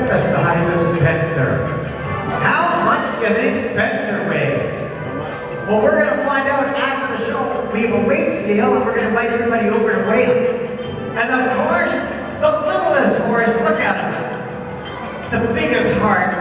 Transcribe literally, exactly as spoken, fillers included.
the size of Spencer. How much do you think Spencer weighs? Well, we're going to find out after the show. We have a weight scale, and we're going to invite everybody over to weigh him. And of course, the littlest horse, look at him. The biggest heart